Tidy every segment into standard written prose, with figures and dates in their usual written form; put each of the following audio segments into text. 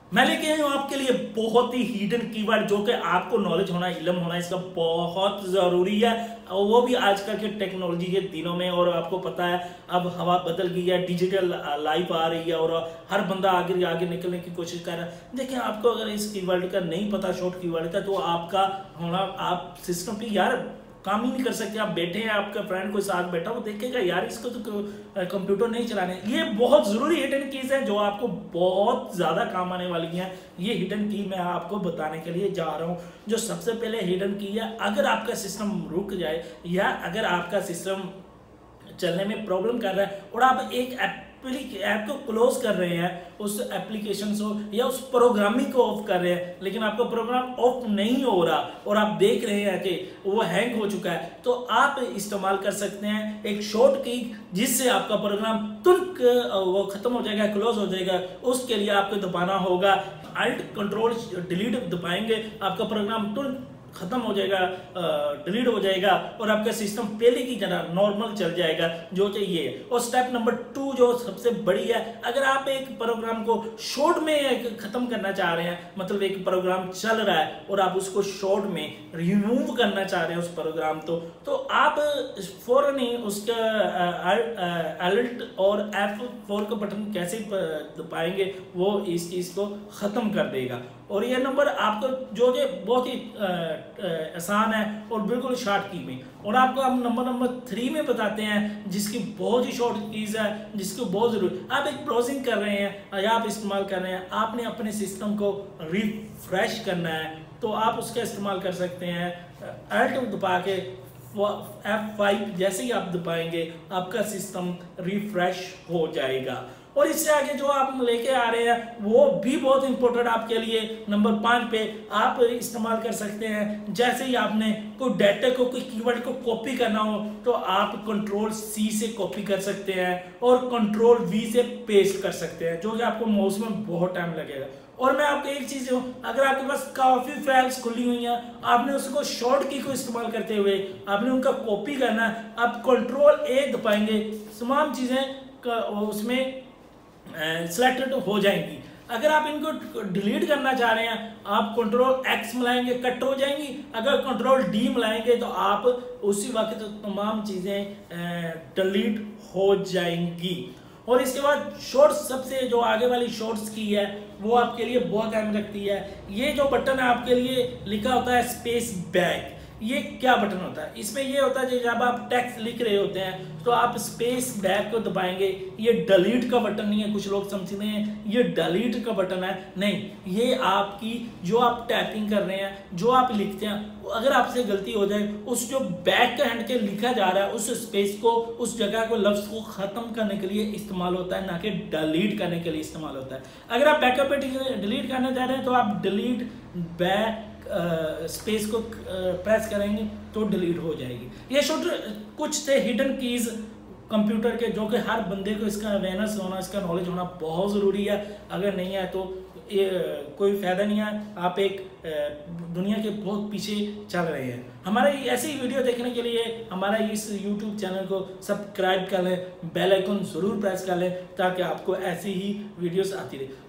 मैं लेके आई हूँ आपके लिए बहुत ही हिडन कीवर्ड जो कि आपको नॉलेज होना, इल्म होना इसका बहुत ज़रूरी है, और वो भी आजकल के टेक्नोलॉजी के दिनों में। और आपको पता है अब हवा बदल गई है, डिजिटल लाइफ आ रही है और हर बंदा आगे आगे निकलने की कोशिश कर रहा है। देखिए, आपको अगर इस कीवर्ड का नहीं पता, शॉर्ट कीवर्ड का, तो आपका होना, आप सिस्टम पे यार काम ही नहीं कर सकते। आप बैठे हैं, आपका फ्रेंड कोई साथ बैठा, वो देखेगा यार इसको तो कंप्यूटर नहीं चलाने। ये बहुत ज़रूरी हिडन कीज है जो आपको बहुत ज़्यादा काम आने वाली हैं। ये हिडन की मैं आपको बताने के लिए जा रहा हूँ। जो सबसे पहले हिडन की है, अगर आपका सिस्टम रुक जाए या अगर आपका सिस्टम चलने में प्रॉब्लम कर रहा है और आप एक ऐप को क्लोज कर रहे हैं, उस एप्लीकेशन को या उस प्रोग्रामिंग को ऑफ कर रहे हैं, लेकिन आपका प्रोग्राम ऑफ नहीं हो रहा और आप देख रहे हैं कि वो हैंग हो चुका है, तो आप इस्तेमाल कर सकते हैं एक शॉर्ट की, जिससे आपका प्रोग्राम तुरंत वो खत्म हो जाएगा, क्लोज हो जाएगा। उसके लिए आपको दबाना होगा Alt Control डिलीट दबाएंगे, आपका प्रोग्राम तुरंत खत्म हो जाएगा, डिलीट हो जाएगा और आपका सिस्टम पहले की तरह नॉर्मल चल जाएगा जो चाहिए। और स्टेप नंबर 2 जो सबसे बड़ी है, अगर आप एक प्रोग्राम को शॉर्ट में खत्म करना चाह रहे हैं, मतलब एक प्रोग्राम चल रहा है और आप उसको शॉर्ट में रिमूव करना चाह रहे हैं उस प्रोग्राम तो आप फौरन ही उसका Alt और F4 का बटन कैसे दबाएंगे, वो इस चीज को खत्म कर देगा। और ये नंबर आपको जो बहुत ही आसान है और बिल्कुल शॉर्ट की में। और आपको हम नंबर 3 में बताते हैं, जिसकी बहुत ही शॉर्ट कीज है, जिसको बहुत जरूरी। आप एक ब्राउजिंग कर रहे हैं या आप इस्तेमाल कर रहे हैं, आपने अपने सिस्टम को रिफ्रेश करना है, तो आप उसका इस्तेमाल कर सकते हैं Alt दबा के F5 जैसे ही आप दबाएंगे आपका सिस्टम रिफ्रेश हो जाएगा। और इससे आगे जो आप लेके आ रहे हैं वो भी बहुत इंपॉर्टेंट आपके लिए। नंबर 5 पे आप इस्तेमाल कर सकते हैं, जैसे ही आपने कोई डाटा को, कोई कीवर्ड को कॉपी करना हो तो आप Ctrl+C से कॉपी कर सकते हैं और Ctrl+V से पेस्ट कर सकते हैं, जो कि आपको माउस में बहुत टाइम लगेगा। और मैं आपको एक चीज हूँ, अगर आपके पास काफी फाइल्स खुली हुई हैं, आपने उसको शॉर्ट की को इस्तेमाल करते हुए आपने उनका कॉपी करना है, आप Ctrl+A दबाएंगे, तमाम चीजें उसमें सिलेक्टेड हो जाएंगी। अगर आप इनको डिलीट करना चाह रहे हैं, आप Ctrl+X मिलाएंगे, कट हो जाएंगी। अगर Ctrl+D मिलाएंगे तो आप उसी वक्त तमाम चीजें डिलीट हो जाएंगी। और इसके बाद शॉर्ट्स, सबसे जो आगे वाली शॉर्ट्स की है वो आपके लिए बहुत अहम रखती है। ये जो बटन है आपके लिए लिखा होता है स्पेस बैक। ये क्या बटन होता है? इसमें ये होता है कि जब आप टेक्स्ट लिख रहे होते हैं तो आप स्पेस बैक को दबाएंगे। ये डिलीट का बटन नहीं है, कुछ लोग समझते हैं ये डिलीट का बटन है, नहीं, ये आपकी जो आप टाइपिंग कर रहे हैं, जो आप लिखते हैं, अगर आपसे गलती हो जाए, उस जो बैक का हैंड के लिखा जा रहा है उस स्पेस को, उस जगह को, लफ्ज को खत्म करने के लिए इस्तेमाल होता है, ना कि डिलीट करने के लिए इस्तेमाल होता है। अगर आप बैकअप पे डिलीट करना चाह रहे हैं तो आप डिलीट बैक स्पेस को प्रेस करेंगे तो डिलीट हो जाएगी। ये कुछ थे हिडन कीज कंप्यूटर के, जो कि हर बंदे को इसका अवेयरनेस होना, इसका नॉलेज होना बहुत ज़रूरी है। अगर नहीं है तो ये कोई फ़ायदा नहीं है, आप एक दुनिया के बहुत पीछे चल रहे हैं। हमारे ऐसी वीडियो देखने के लिए हमारा इस YouTube चैनल को सब्सक्राइब कर लें, बेल आइकन ज़रूर प्रेस कर लें ताकि आपको ऐसी ही वीडियोस आती रहे।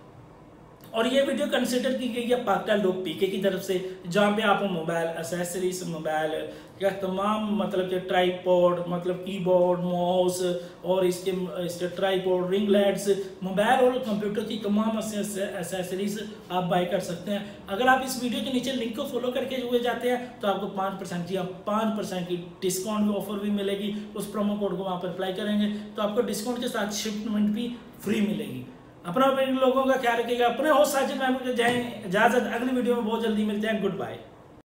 और ये वीडियो कंसिडर की गई है Pakka.pk की तरफ से, जहाँ पे आपको मोबाइल एसेसरीज, मोबाइल या तमाम मतलब कि ट्राईपॉड, मतलब कीबोर्ड, माउस और इसके ट्राईपॉड, रिंग लाइट्स, मोबाइल और कंप्यूटर की तमाम एसेसरीज आप बाय कर सकते हैं। अगर आप इस वीडियो के नीचे लिंक को फॉलो करके हुए जाते हैं तो आपको 5% या 5% की डिस्काउंट ऑफर भी मिलेगी। उस प्रोमो कोड को वहाँ पर अप्लाई करेंगे तो आपको डिस्काउंट के साथ शिपमेंट भी फ्री मिलेगी। अपने लोगों का ख्याल रखिएगा। अपने होस्ट साजिद महमूद को जाएं इजाजत, अगली वीडियो में बहुत जल्दी मिलते हैं। Good bye.